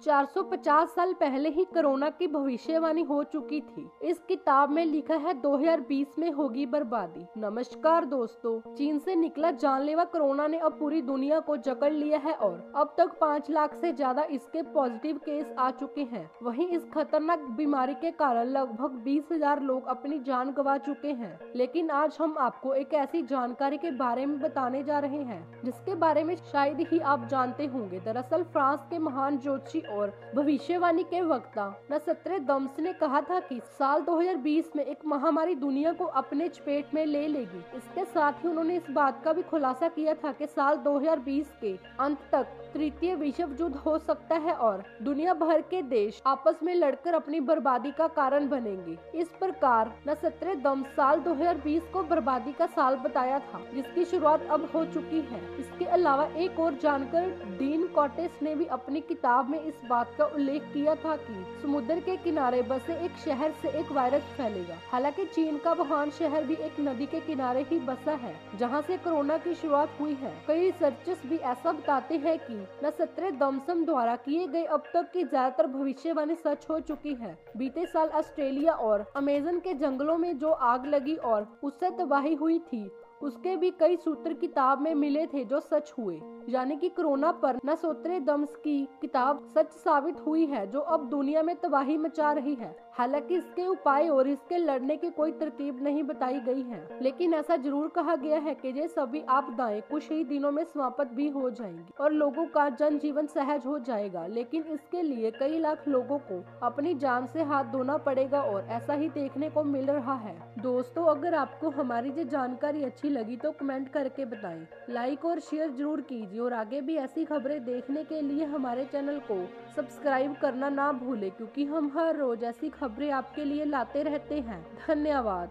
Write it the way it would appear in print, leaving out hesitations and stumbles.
450 साल पहले ही कोरोना की भविष्यवाणी हो चुकी थी। इस किताब में लिखा है 2020 में होगी बर्बादी। नमस्कार दोस्तों, चीन से निकला जानलेवा कोरोना ने अब पूरी दुनिया को जकड़ लिया है और अब तक 5 लाख से ज्यादा इसके पॉजिटिव केस आ चुके हैं। वहीं इस खतरनाक बीमारी के कारण लगभग 20,000 लोग अपनी जान गंवा चुके हैं। लेकिन आज हम आपको एक ऐसी जानकारी के बारे में बताने जा रहे हैं जिसके बारे में शायद ही आप जानते होंगे। दरअसल फ्रांस के महान ज्योतिषी और भविष्यवाणी के वक्ता नस्ट्रेडम्स ने कहा था कि साल 2020 में एक महामारी दुनिया को अपने चपेट में ले लेगी। इसके साथ ही उन्होंने इस बात का भी खुलासा किया था कि साल 2020 के अंत तक तृतीय विश्व युद्ध हो सकता है और दुनिया भर के देश आपस में लड़कर अपनी बर्बादी का कारण बनेंगे। इस प्रकार नस्ट्रेडम्स साल 2020 को बर्बादी का साल बताया था, जिसकी शुरुआत अब हो चुकी है। इसके अलावा एक और जानकर डीन कॉटेस ने भी अपनी किताब में इस बात का उल्लेख किया था कि समुद्र के किनारे बसे एक शहर से एक वायरस फैलेगा। हालांकि चीन का वुहान शहर भी एक नदी के किनारे ही बसा है जहां से कोरोना की शुरुआत हुई है। कई रिसर्चर्स भी ऐसा बताते हैं कि नस्ट्रेडम्स द्वारा किए गए अब तक की ज्यादातर भविष्यवाणी सच हो चुकी है। बीते साल ऑस्ट्रेलिया और अमेज़न के जंगलों में जो आग लगी और उससे तबाही हुई थी, उसके भी कई सूत्र किताब में मिले थे जो सच हुए। यानी कि कोरोना पर नस्ट्रेडम्स की किताब सच साबित हुई है, जो अब दुनिया में तबाही मचा रही है। हालांकि इसके उपाय और इसके लड़ने की कोई तरकीब नहीं बताई गई है, लेकिन ऐसा जरूर कहा गया है कि ये सभी आपदाएं कुछ ही दिनों में समाप्त भी हो जाएंगी और लोगों का जनजीवन सहज हो जाएगा। लेकिन इसके लिए कई लाख लोगों को अपनी जान से हाथ धोना पड़ेगा और ऐसा ही देखने को मिल रहा है। दोस्तों, अगर आपको हमारी ये जानकारी अच्छी लगी तो कमेंट करके बताएं, लाइक और शेयर जरूर कीजिए और आगे भी ऐसी खबरें देखने के लिए हमारे चैनल को सब्सक्राइब करना ना भूलें, क्योंकि हम हर रोज ऐसी खबरें आपके लिए लाते रहते हैं। धन्यवाद।